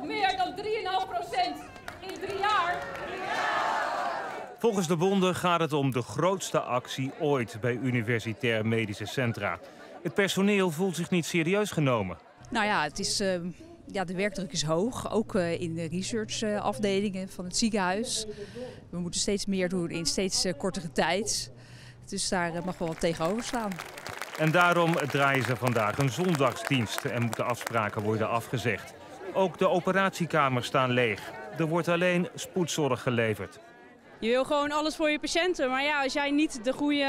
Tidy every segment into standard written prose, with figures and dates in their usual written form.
nog meer dan 3,5% in 3 jaar. Volgens de bonden gaat het om de grootste actie ooit bij universitair medische centra. Het personeel voelt zich niet serieus genomen. Nou ja, het is, de werkdruk is hoog, ook in de researchafdelingen van het ziekenhuis. We moeten steeds meer doen in steeds kortere tijd. Dus daar mag wel wat tegenover staan. En daarom draaien ze vandaag een zondagsdienst en moeten afspraken worden afgezegd. Ook de operatiekamers staan leeg. Er wordt alleen spoedzorg geleverd. Je wil gewoon alles voor je patiënten, maar ja, als jij niet de goede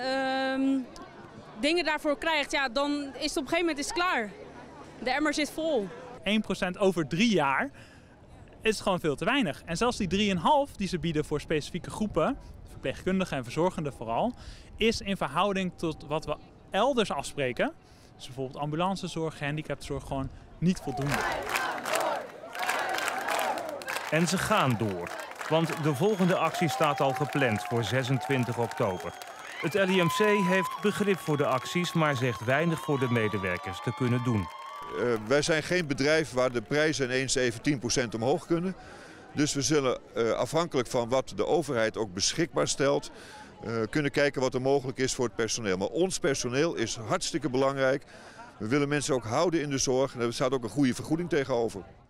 dingen daarvoor krijgt, ja, dan is het op een gegeven moment klaar. De emmer zit vol. 1% over 3 jaar is gewoon veel te weinig. En zelfs die 3,5 die ze bieden voor specifieke groepen, verpleegkundigen en verzorgenden vooral, is in verhouding tot wat we elders afspreken, dus bijvoorbeeld ambulancezorg, gehandicaptenzorg, gewoon niet voldoende. En ze gaan door. Want de volgende actie staat al gepland voor 26 oktober. Het LIMC heeft begrip voor de acties, maar zegt weinig voor de medewerkers te kunnen doen. Wij zijn geen bedrijf waar de prijzen ineens even 10% omhoog kunnen. Dus we zullen afhankelijk van wat de overheid ook beschikbaar stelt, kunnen kijken wat er mogelijk is voor het personeel. Maar ons personeel is hartstikke belangrijk. We willen mensen ook houden in de zorg en daar staat ook een goede vergoeding tegenover.